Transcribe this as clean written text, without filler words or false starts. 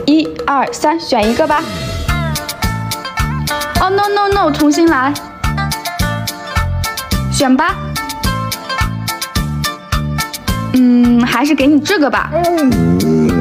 1、2、3，选一个吧。哦 ，no no no， 重新来。选吧。还是给你这个吧。